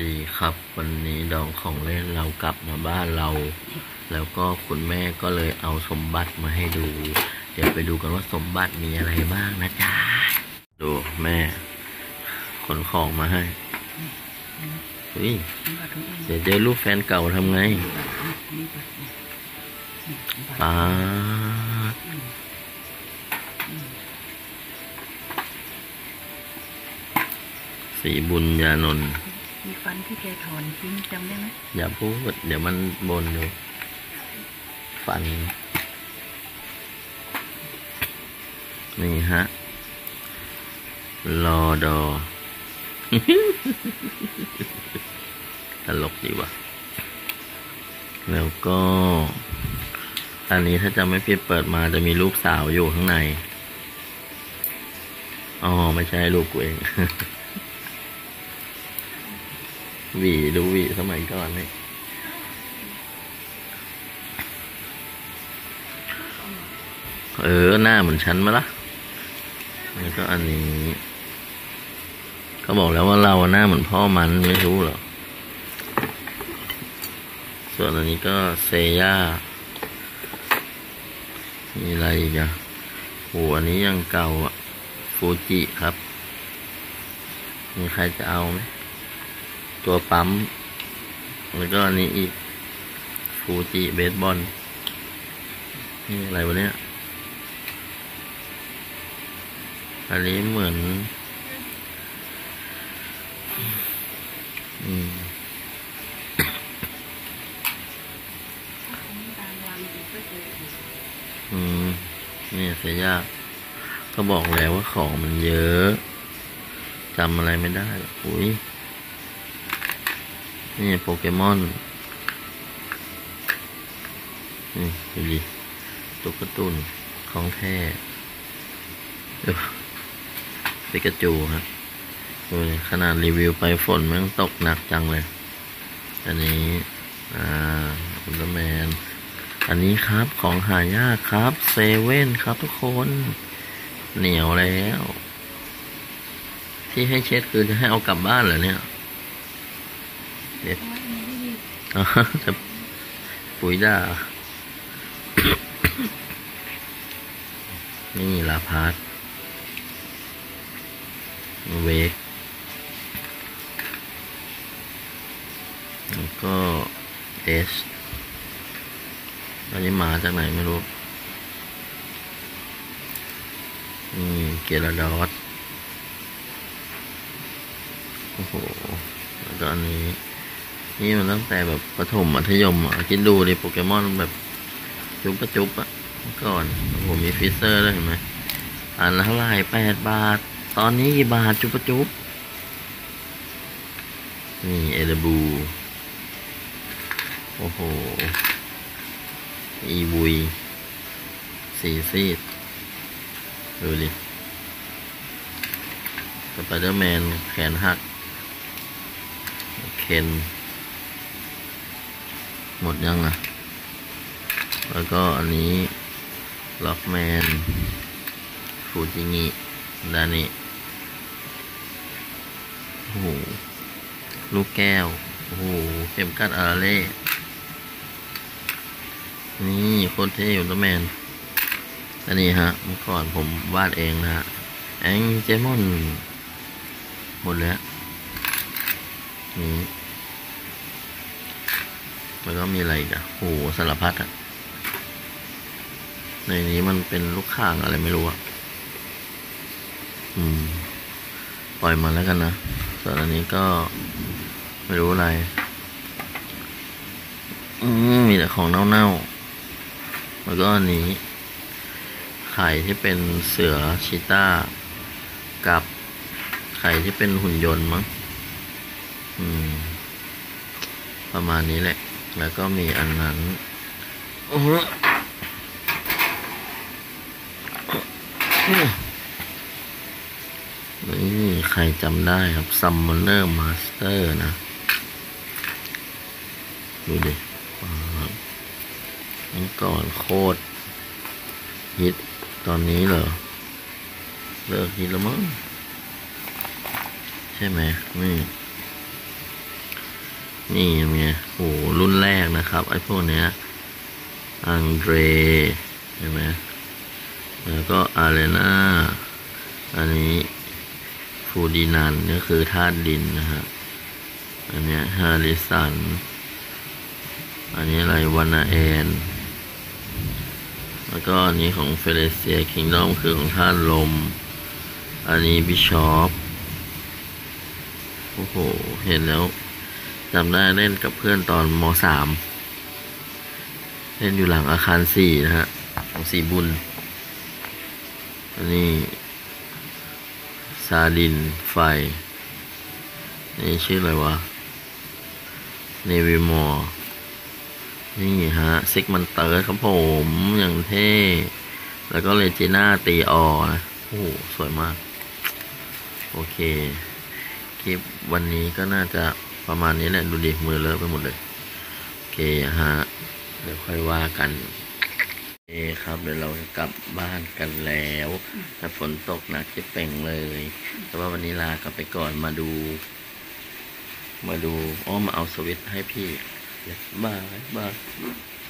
ดีครับวันนี้ดองของเล่นเรากลับมาบ้านเราแล้วก็คุณแม่ก็เลยเอาสมบัติมาให้ดูเดี๋ยวไปดูกันว่าสมบัติมีอะไรบ้างนะจ๊ะดูแม่ขนของมาให้เดี๋ยวเจอรูปแฟนเก่าทำไงป้าสีบุญญานนท์มีฟันที่แกถอนทิ้งจำได้ไหมอย่าพูดเดี๋ยวมันบนอยู่ฟันนี่ฮะรอดอ ตลกดีว่ะแล้วก็อันนี้ถ้าจำไม่ผิดเปิดมาจะมีรูปสาวอยู่ข้างในอ๋อไม่ใช่รูปกูเอง หวีดูหวีสมัยก่อนนี่หน้าเหมือนฉันมั้ยล่ะแล้วก็อันนี้ก็บอกแล้วว่าเราหน้าเหมือนพ่อมันไม่รู้หรอส่วนอันนี้ก็เซย่ามีอะไรอีกอ่ะโหอันนี้ยังเก่าอ่ะฟูจิครับมีใครจะเอาไหมตัวปั๊มแล้วก็อันนี้อีกฟูจิเบสบอลนี่อะไรวะเนี่ยอันนี้เหมือนนี่เสียยากก็บอกแล้วว่าของมันเยอะจำอะไรไม่ได้หรอกอุ้ยนี่โปเกมอนนี่ดูดิตุ๊กตุนของแท้ปิกาจูฮะดูขนาดรีวิวไปฝนมันตกหนักจังเลยอันนี้อุลตร้าแมนอันนี้ครับของหายากครับเซเว่นครับทุกคนเหนียวแล้วที่ให้เช็ดคือจะให้เอากลับบ้านเหรอเนี่ยเด็ดจะปุ๋ยด่า นี่ลาพาร์ตเวกแล้วก็เอสอันนี้มาจากไหนไม่รู้เกลาดอสโอ้โหแล้วก็อันนี้นี่มันตั้งแต่แบบประถมมัธยมคิดดูดิโปเกมอนแบบจุ๊บกระจุ๊บก่อนผมมีฟิเซอร์ด้วยเห็นไหมอันละเท่าไหร่8 บาทตอนนี้กี่บาทจุ๊บกระจุ๊บนี่เอเดบูโอ้โหอีวุยสีซีดดูดิสไปเดอร์แมนแขนหักเคนหมดยังแล้วก็อันนี้ล็อกแมนฟูจิงิดานิโอ้โหลูกแก้วโอ้โหเข็มกัดอาราเล่นี่โคตรเท่อุลตร้าแมนอันนี้ฮะเมื่อก่อนผมวาดเองนะฮะแองเจมอนหมดแล้วนี่แล้วก็มีอะไรอีกโอ้โหสารพัดในนี้มันเป็นลูกข่างอะไรไม่รู้ปล่อยมันแล้วกันนะส่วนอันนี้ก็ไม่รู้อะไรมีแต่ของเน่าๆแล้วก็อันนี้ไข่ที่เป็นเสือชีต้ากับไข่ที่เป็นหุ่นยนต์มั้งประมาณนี้แหละแล้วก็มีอันนั้นนี่ใครจำได้ครับ Summoner Master นะดูดิเมื่อก่อนโคตรฮิตตอนนี้เหรอเลิกฮิตแล้วมั้งใช่ไหมนี่นี่ไงโอ้รุ่นแรกนะครับไอ้พวกเนี้ยอังเดรเห็นไหมแล้วก็อารีนาอันนี้ฟูดินันก็คือธาตุดินนะฮะอันเนี้ยฮาริสันอันนี้อะไรวานาแอนแล้วก็อันนี้ของเฟเลเซียคิงดอมคือของธาตุลมอันนี้บิชอปโอ้โหเห็นแล้วจำได้เล่นกับเพื่อนตอนม.3 เล่นอยู่หลังอาคาร4นะฮะของสีบุญอันนี้ซาดินไฟนี่ชื่ออะไรวะเนวิมอร์นี่ฮะซิกมันเตอร์ครับผมอย่างเท่แล้วก็เลจิน่าตีออนะโอ้โหสวยมากโอเคคลิปวันนี้ก็น่าจะประมาณนี้แหละดูดิมือเลอะไปหมดเลยโอเคฮะเดี๋ยวค่อยว่ากันโอเคครับเดี๋ยวเราจะกลับบ้านกันแล้วแต่ฝนตกหนักจะเป่งเลยแต่ว่าวันนี้ลากลับไปก่อนมาดูมาเอาสวิตช์ให้พี่บาย